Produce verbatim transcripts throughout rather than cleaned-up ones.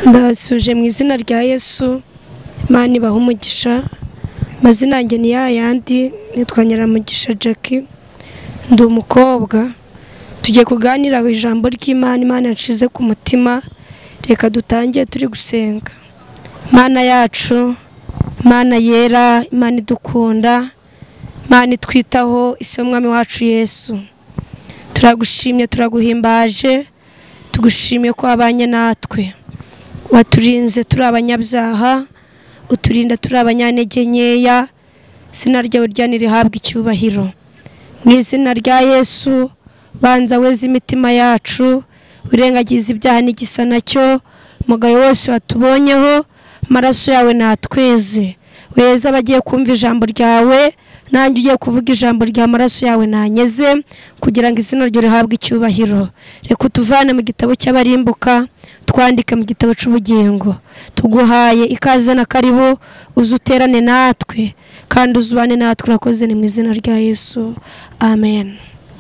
ndasuje mu izina rya Yesu. Imana ibahe umugisha. Mazina yanjye ni ya yandi, nitwa Nyiramugisha Jackie, ndi umukobwa. Tugiye kuganira ku ijambo ry'Imana Imana yanshize ku mutima. Reka dutangiye turi gusenga. Mana yacu, Mana yera, Imana idukunda, Imana itwitaho, isi y'umwami wacu Yesu. Turagushimye, turaguhimbaje, tugushimiye ko wabanye natwe. Waturinze turi abanyabyaha, uturinda turi abanyantege nkeya, izina ryawe ryanihabwe icyubahiro. Mu izina rya Yesu, banza weze imitima yacu, urengagize ibyaha n'igisa nacyo, umugayo wose watubonyeho, amaraso yawe natweze. Weza abagiye kumva ijambo ryawe, nanjye ugiye kuvuga ijambo rya amaraso yawe nanyeze, kugira ngo izina ryawe rihabwe icyubahiro. Reka utuvane mu gitabo cy'abarimbuka, twandike mu gitabo cy'ubugingo. Tuguhaye ikaze na karibu, uzuterane natwe kandi uzubane natwe. Urakoze ni mu izina rya Yesu, amen.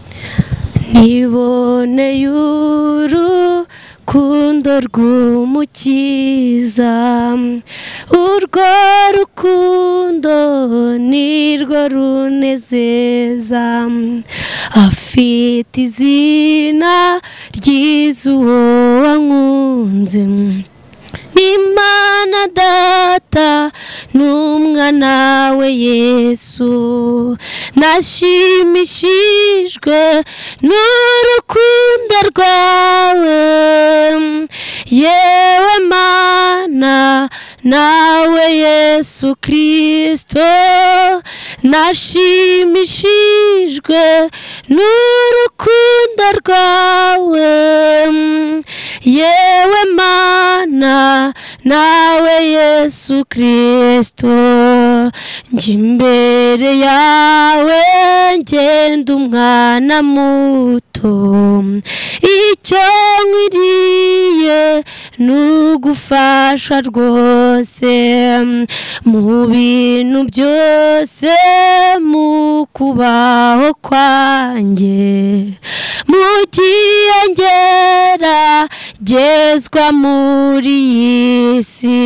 Niboneye urukundo rw'umukiza, urwo rukundo nirwo runezeza. Afite izina ryiza uwo wankunze, Imana Data n'umwana we Yesu. Nashimishijwe n'urukundo rwawe, yewe Mana nawe Yesu Kristo. Nashimishijwe n'urukundo rwawe, yewe Mana nawe Yesu Kristo. Njye imbere yawe ngenda umwana muto, icyo nkwiriye n'ugufasha rwose mu bintu byose, mu kubaho kwanjye, mu gihe ngeragezwa muri iyi si.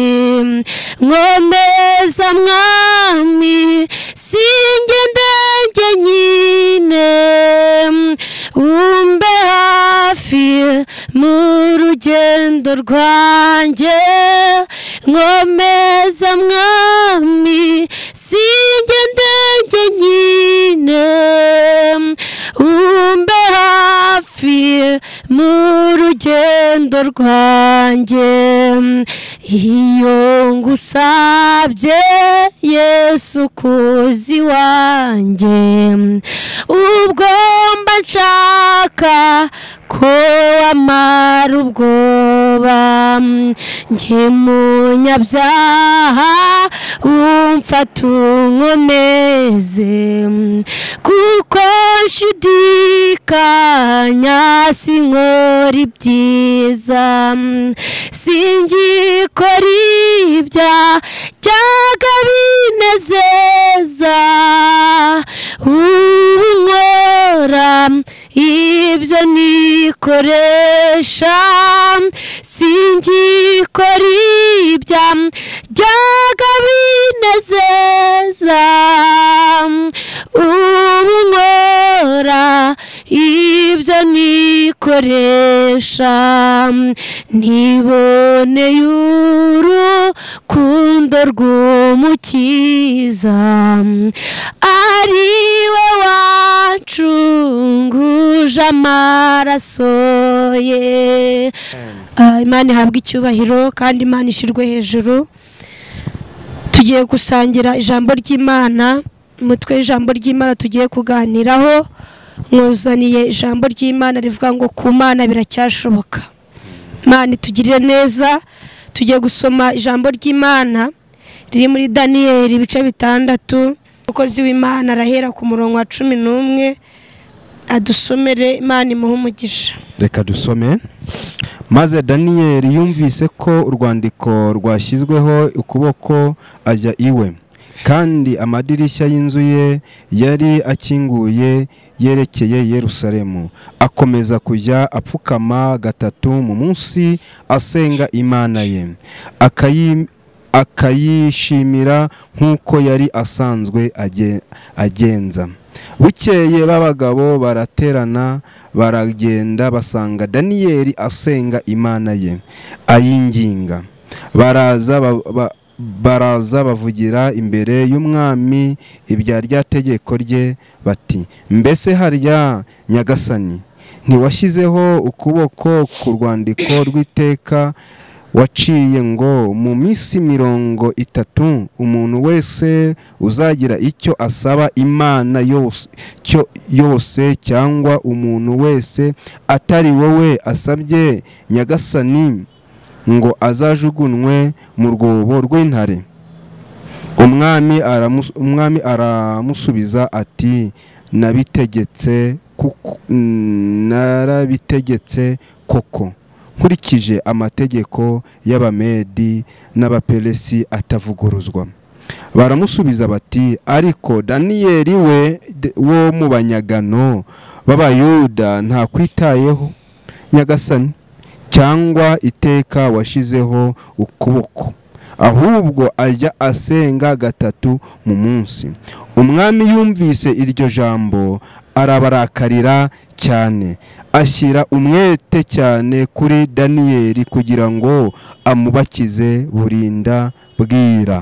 Nkomeza mwami, sinjye ndenge nyine, umbe hafi mu rugendo rwanjye. Nkomeza mwami, sinjye ndenge nyine, umbe hafi mu rugendo rwanjye. Iyo ngusabye Yesu kuzi wanjye, ubwo mba nshaka ko wamara ubwoba. Njye munyabyaha umfata unkomeze, kuko nshidikanya sinkora ibyiza. Singikora ibyajyaga binezeza, unkora ibyo nikoresha. Singikora ibyajyaga binezeza, unkora ibyo nikoresha. Niboneye urukundo rw'umukiza, ari we wacunguje amaraso ye. Imana ihabwe icyubahiro kandi Imana ishirwe hejuru. Tugiye gusangira ijambo ry'Imana, umutwe w'ijambo ry'Imana tugiye kuganiraho. Mwuzaniye ijambo ry'Imana rivuga ngo ku Mana biracyashoboka. Imana itugirire neza. Tugiye gusoma ijambo ry'Imana riri muri Daniyeli ibice bitandatu. Umukozi w'Imana arahera ku murongo wa cumi n'umwe adusomere. Imana imuhe umugisha. Reka dusome. Maze Daniyeli yumvise ko urwandiko rwashyizweho ukuboko, ajya iwe, kandi amadirishya y'inzu ye yari akinguye yerekeye Yerusalemu. Akomeza kujya apfukama gatatu mu munsi asenga Imana ye, akayishimira nk'uko yari asanzwe agenza. Bukeye b'abagabo baraterana baragenda basanga Daniyeli asenga Imana ye ayinginga. Baraza ba, baraza bavugira imbere y'umwami ibya rya tegeko rye bati, mbese harya nyagasani ntiwashyizeho ukuboko ku rwandiko rw'iteka waciye ngo mu minsi mirongo itatu umuntu wese uzagira icyo asaba Imana yose cyo yose cyangwa umuntu wese atari wowe asabye nyagasani ngo azajugunwe mu rwobo rw'intare? Umwami aramus, umwami aramusubiza ati, nabitegetse kuko narabitegetse koko nkurikije amategeko y'Abamedi n'Abaperesi atavuguruzwa. Baramusubiza bati, ariko Daniyeli we wo mu banyagano b'Abayuda nta kwitayeho nyagasani cyangwa iteka washizeho ukuboko, ahubwo ajya asenga gatatu mu munsi. Umwami yumvise iryo jambo arabarakarira cyane, ashyira umwete cyane kuri Daniyeli kugira ngo amubakize burinda bwira.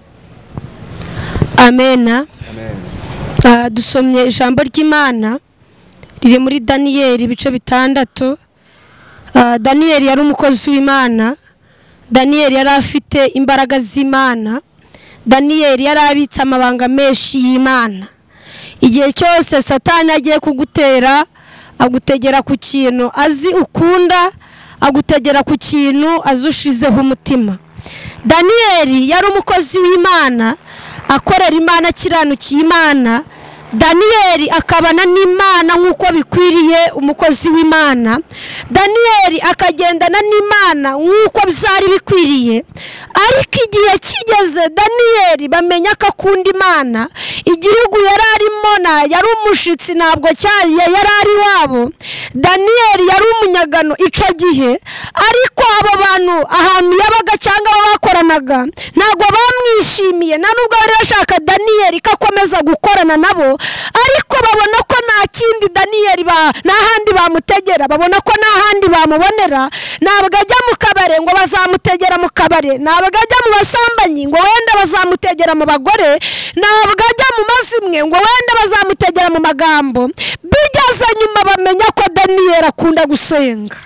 Amena. Amen. Uh, dusomye ijambo ry'Imana riri muri Daniyeli ibice bitandatu. Uh, Daniyeli yari umukozi w'Imana. Daniyeli yari afite imbaraga z'Imana. Daniyeli yari abitse amabanga menshi y'Imana. Igihe cyose Satani agiye kugutera, agutegera ku kintu azi ukunda, agutegera ku kintu azushizeho umutima. Daniyeli yari umukozi w'Imana, akorera Imana, akiranukiye Imana. Daniyeli akabana n'Imana nk'uko bikwiriye umukozi w'Imana. Daniyeli akagendana n'Imana nk'uko byari bikwiriye. Ariko igihe kigeze Daniyeli bamenya ko akunda Imana, igihugu yari arimo na yari umushitsi, ntabwo cyari yari ari wabo. Daniyeli yari umunyagano ico gihe, ariko abo bantu ahantu yabaga cyangwa bakoranaga ntabwo bamwishimiye, na nubwo bari bashaka Daniyeli kakomeza gukorana nabo, ariko babona ko nta kindi Daniyeli ba n'ahandi bamutegera, babona ko n'ahandi bamubonera. Ntabwo ajya mu kabare ngo bazamutegera mu kabare, ntabwo ajya mu basambanyi ngo wenda bazamutegera mu bagore, ntabwo ajya mu mazimwe ngo wenda bazamutegera mu magambo. Bigeze nyuma bamenya ko Daniyeli akunda gusenga.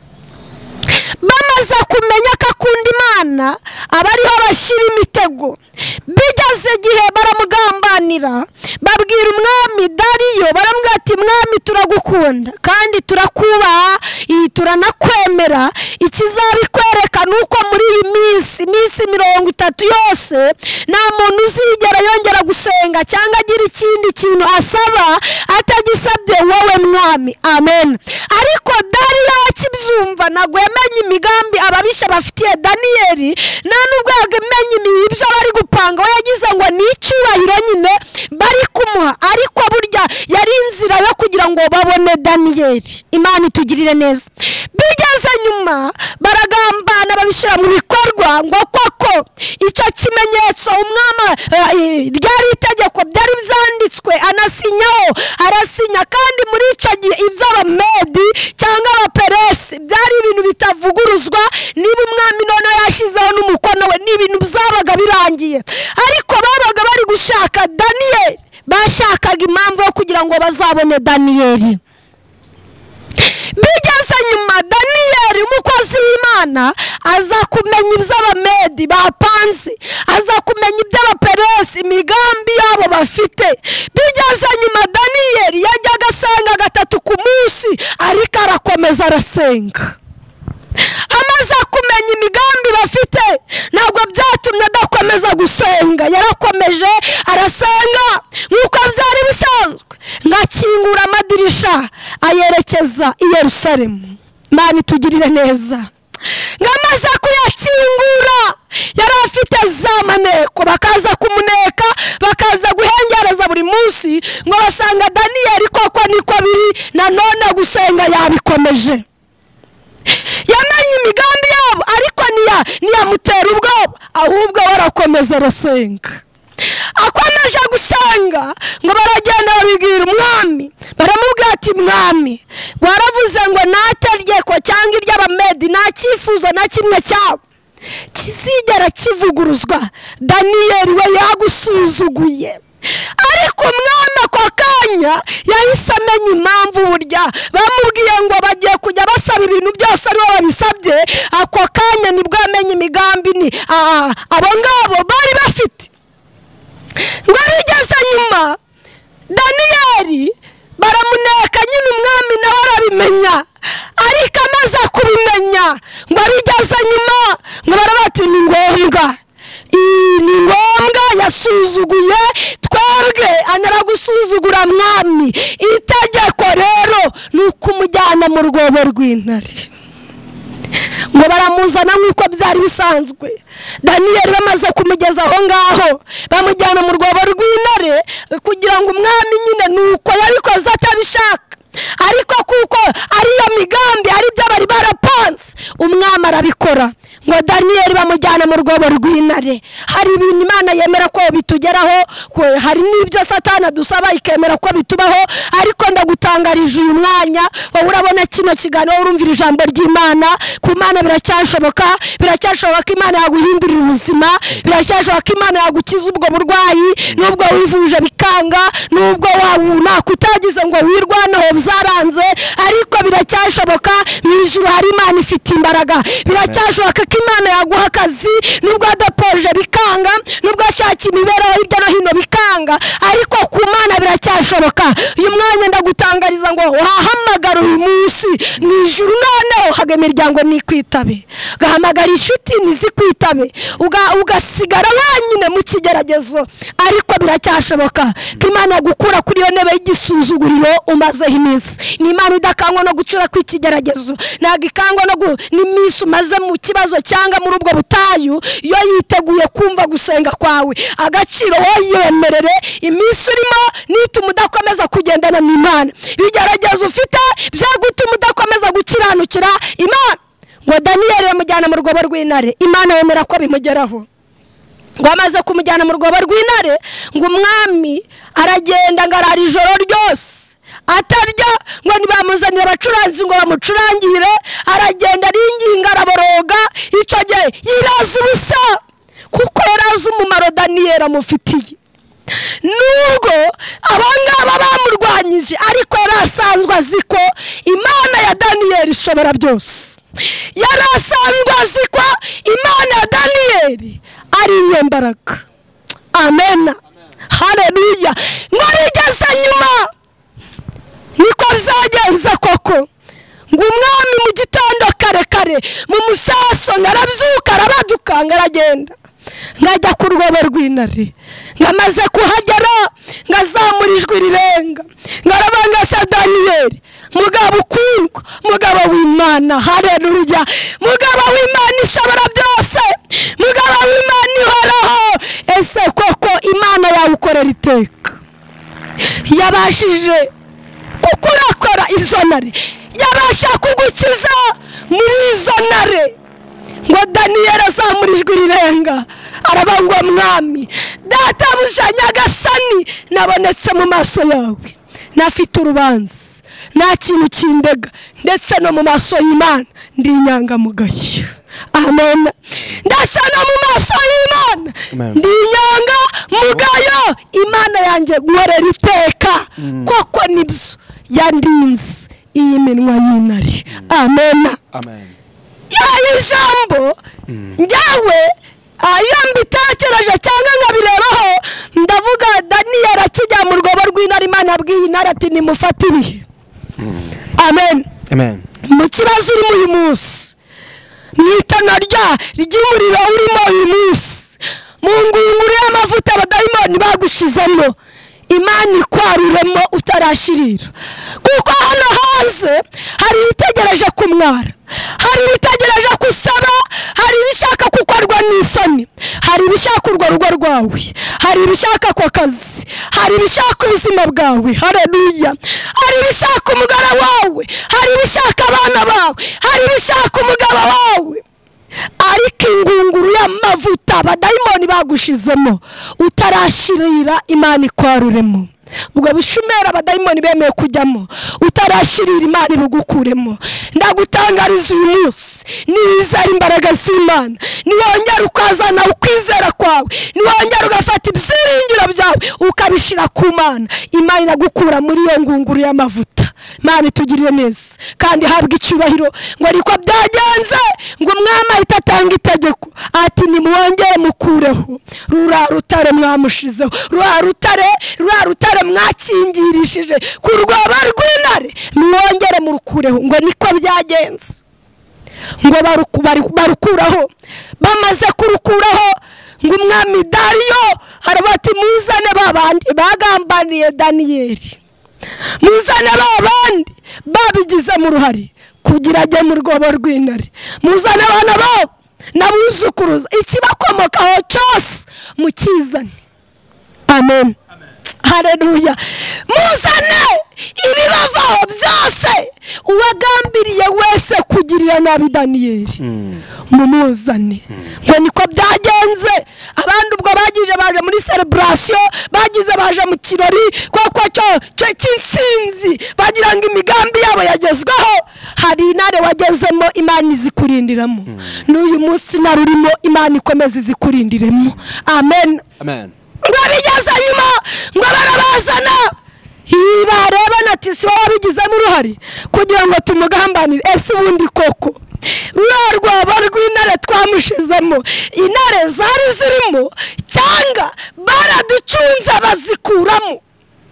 Bamaze kumenya ko akunda Imana, abariho bashyira imitego. Bigeze igihe baramugambanira, babwira umwami Dariyo, baramubwira ati, mwami turagukunda kandi turakubaha, iyi turanakwemera. Ikizabikwereka nuko muri iyi minsi minsi mirongo itatu yose nta muntu uzigera yongera gusenga cyangwa agira ikindi kintu asaba atagisabye wowe mwami. Amen. Ariko Dariyo akibyumva ntabwo yamenye imigambi ababisha bafitiye Daniyeli, nta nubwo yamenye ibyo bari gupanga. We yagize ngo ni icyubahiro nyine bari kumuha, ariko burya yari inzira yo kugira ngo babone Daniyeli. Imana itugirire neza. Bigeze nyuma baragambana babishyira mu bikorwa ngo koko icyo kimenyetso umwami ryari itegeko byari byanditswe, anasinyaho arasinya. Kandi muri icyo gihe iby'Abamedi cyangwa Abaperesi byari ibintu bitavuguruzwa. Niba umwami none yashizeho n'umukono we, ni ibintu byabaga birangiye. Ariko babaga bari gushaka Daniyeli, bashakaga impamvu yo kugira ngo bazabone Daniyeli. Bigeze nyuma Daniyeli umukozi w'Imana aza kumenya iby'Abamedi bapanze, aza kumenya iby'Abaperesi imigambi yabo bafite. Bigeze nyuma Daniyeli yajyaga asenga gatatu ku munsi, ariko arakomeza arasenga. Amaze kumenya imigambi bafite, ntabwo byatumye adakomeza gusenga. Yarakomeje arasenga nk'uko byari bisanzwe, ngakingura amadirisha ayerekeza i Yerusalemu. Imana itugirire neza. Ngamaze kuyakingura yari afite za maneko, bakaza kumuneka munsi ngo basanga Daniyeli koko niko biri nanone gusenga yabikomeje. Yamenye imigambi yabo ariko niya niyamutera ubwoba, ahubwo barakomeza arasenga. Akomeje gusenga ngo baragenda babibwira umwami, baramubwira ati mwami, waravuze ngo nategeko cyangwa iry'Abamedi nta cyifuzo na kimwe cyabo kizigera kivuguruzwa. Daniyeli we yagusuzuguye. Ariko umwami ako kanya yahise amenya impamvu burya bamubwiye ngo bagiye kujya basaba ibintu byose aribo babisabye. Ako kanya nibwo amenye imigambi ni abo ngabo bari bafite. Ngo bigeze nyuma Daniyeli baramuneka, nyine umwami nawe arabimenya. Ariko amaze kubimenya ngo bigeze nyuma ngo barabati ni ngombwa, ni ngombwa yasuzuguye twebwe anaragusuzugura mwami. Itegeko rero ni ukumujyana mu rwobo rw'intare. Ngo baramuzana nk'uko byari bisanzwe. Daniyeli bamaze kumugeza aho ngaho bamujyana mu rwobo rw'intare kugira ngo umwami nyine nuko yabikoze atabishaka, ariko kuko ariyo migambi ari byo bari barapanze umwami arabikora. Ngo Daniyeli bamujyana mu rwobo rw'intare. Hari ibintu Imana yemera ko bitugeraho, hari n'ibyo Satani adusaba ikemera ko bitubaho. Ariko ndagutangarije uyu mwanya wowe urabona kino kiganiro urumvira ijambo ry'Imana, ku Mana biracyashoboka. Biracyashoboka Imana yaguhindurira ubuzima, biracyashoboka Imana yagukiza ubwo burwayi nubwo wivuje bikanga, nubwo wabuna kutagize ngo wirwanaho byaranze, ariko biracyashoboka. Mu ijuru hari Imana ifite imbaraga. Biracyashoboka ko Imana yaguha akazi nubwo adapoje bikanga, nubwo ashaka imibereho hirya no hino bikanga, ariko ku Mana biracyashoboka. Uyu mwanya ndagutangariza ngo wahamagara uyu munsi mu ijuru noneho haga imiryango nikwitabe, gahamagara inshuti nizikwitabe, ugasigara wenyine mu kigeragezo. Ariko biracyashoboka ko Imana yagukura kuri iyo ntebe y'igisuzuguriro umazeho iminsi. Ni Imana idakangwa no gucura kw'ikigeragezo, ntabwo ikangwa no n'iminsi umaze mu kibazo cyangwa muri ubwo butayu. Iyo yiteguye kumva gusenga kwawe, agaciro wowe yemerere iminsi urimo nituma udakomeza kugendana n'Imana. Bigeragezo ufite byagutuma udakomeza gukiranukira Imana. Ngo Daniyeli bamujyana mu rwobo rw'intare, Imana yemera ko bimugeraho. Ngo amaze kumujyana mu rwobo rw'intare ngo umwami aragenda ngarara ijoro ryose atarya, ngo nibamuzanira abacuranzi ngo bamucurangire. Aragenda aringinga araboroga, icyo gihe yiraza ubusa kuko yarazi umumaro Daniyeli amufitiye. Nubwo abangaba bamurwanyije, ariko yari asanzwe azi ko Imana ya Daniyeli ishobora byose. Yari asanzwe azi ko Imana ya Daniyeli ari inyembaraga. Amen, haleluya. Ngo rigeze nyuma niko byagenze koko. Ngo umwami mu gitondo kare kare mu musaso ngarabyuka arabaduka aragenda ngajya ku rwobo rw'intare. Ngamaze kuhagera ngazamura ijwi rirenga ngarabanga sa Daniyeli, mugabo ukundwa, mugabo w'Imana, haleluya, mugabo w'Imana ishobora byose, mugabo w'Imana ihoraho. Ese koko Imana yawukorera iteka? Yabashije kukurakora izo ntare, yabasha kugukiza muri izo ntare. Ngo Daniyeli azamura ijwi rirenga arabangwa, mwami databuja nyagasani, nabonetse mu maso yawe, nafite urubanza, nta kintu kindega, ndetse no mu maso y'Imana ndi inyangamugayo. Amen. Ndetse no mu maso y'Imana ndi inyangamugayo. Imana yanjye nkorera iteka. Koko nibyo yandinze iyi minwa y'intare. Amen. Amen. Ya ijambo njyawe iyo mbitekereje cyangwa nkabirebaho ndavuga Daniyeli akijya mu rwobo rw'intare, Imana yabwiye intare ati nimufate ibihe. Amen. Amen. Mu kibazo urimo uyu munsi, mu itana ry'umuriro urimo uyu munsi, mu ngunguru y'amavuta abadayimoni bagushizemo, Imana ikwaruremo utarashirira. Kuko hano hanze hari ibitegereje kumwara, hari ibitegereje kusaba, hari ibishaka kukorwa n'isoni, hari ibishaka ibishaka urwo rugo rwawe, hari ibishaka ako kazi, hari ibishaka ubuzima bwawe, haleluya, hari ibishaka umugore wawe, hari ibishaka abana bawe, hari ibishaka umugabo wawe. Ariko ingunguru y'amavuta abadayimoni bagushizemo utarashirira Imana ikwaruremo, ubwo bushumera abadayimoni bemeye kujyamo utarashirira Imana ibugukuremo. Ndagutangariza uyu munsi, nibizera imbaraga z'Imana, niwongera ukazana ukwizera kwawe, niwongera ugafata ibyiringiro byawe ukabishira ku Mana, Imana iragukura muri iyo ngunguru y'amavuta. Imana itugirire neza kandi habwa icyubahiro. Ngo ariko byagenze ngo umwami ahita atanga itegeko ati nimuwongere mukureho rura rutare mwamushizeho, rura rutare rura rutare mwakingirishije ku rwobo rw'intare, mwongere murukureho. Ngo niko byagenze, ngo barukuraho. Bamaze kurukuraho ngo umwami Dariyo arabati muzane babandi bagambaniye Daniyeli, muzane babandi babigize mu ruhari kugira ajye mu rwobo rw'intare, muzane abana babo n'abuzukuruza, ikibakomokaho cyose mukizane. Amen, haleluya. Muzane ibibavaho byose, uwagambiriye wese kugirira nabi Daniyeli mumuzane. Ngo niko byagenze. Abandi ubwo bagije baje muri celebration, bagize baje mu kirori koko cyo cy'insinzi, bagira ngo imigambi yabo yagezweho. Hari intare wagezemo Imana izikurindiramo, n'uyu munsi narurimo Imana ikomeza izikurindiremo. Amen, amen. Ngo bigeze nyuma ngo barabazana, bareba nati si wowe wabigizemo uruhari kugira ngo tumugambanire. Ese ubundi koko ruriya rwobo rw'intare twamushizemo intare zari zirimo cyangwa baraducunze bazikuramo?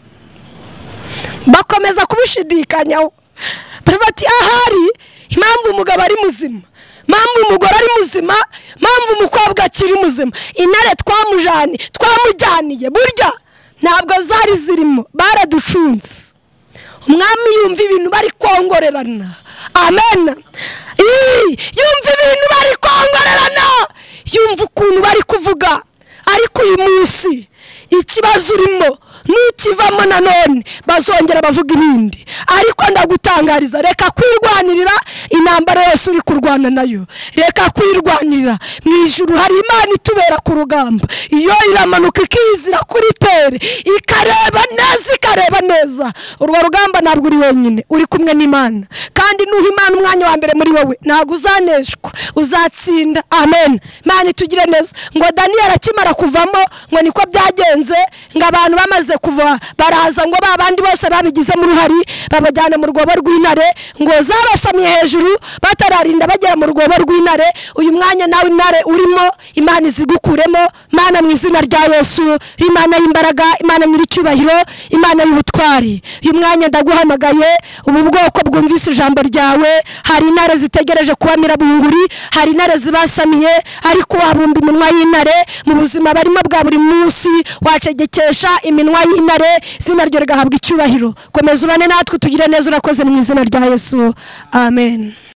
Bakomeza kubishidikanyaho, bati ahari impamvu umugabo ari muzima, impamvu umugore ari muzima, impamvu umukobwa akiri muzima, intare twamujani twamujyaniye burya ntabwo zari zirimo, baraducunze. Umwami yumva ibintu bari kongorerana. Amen, yumva ibintu bari kongorerana, yumva ukuntu bari kuvuga. Ariko uyu munsi ikibazo urimo nukivamo nanone bazongera bavuga ibindi. Ariko ndagutangariza, reka kwirwanirira intambara yose uri kurwana nayo, reka kwirwanirira. Mu ijuru hari Imana itubera ku rugamba, iyo iramanuka ikizira kuri tere ikareba neza ikareba neza. Urwo rugamba ntabwo uri wenyine, uri kumwe n'Imana, kandi nuha Imana umwanya wa mbere muri wowe ntabwo uzaneshwa, uzatsinda. Amen, Imana itugire neza. Ngo Daniyeli akimara kuvamo ngo niko byagenze, ngo abantu bamaze kuva baraza ngo babandi bose babigize mu ruhari babajyana mu rwobo rw'intare, ngo zabasamiye hejuru batararinda bagera mu rwobo rw'intare. Uyu mwanya nawe intare urimo Imana izigukuremo. Mana mu izina rya Yesu, Imana y'imbaraga, Imana nyiricyubahiro, Imana y'ubutwari, uyu mwanya ndaguhamagaye. Ubu bwoko bwumvise ijambo ryawe, hari intare zitegereje kubamira bunguri, hari intare zibasamiye, ariko wabumba iminwa y'intare mu buzima barimo bwa buri munsi, wacegekesha iminwa y'intare, izina ryo rigahabwa icyubahiro. Komeza ubane natwe tugire neza, urakoze mu izina rya Yesu. Amen.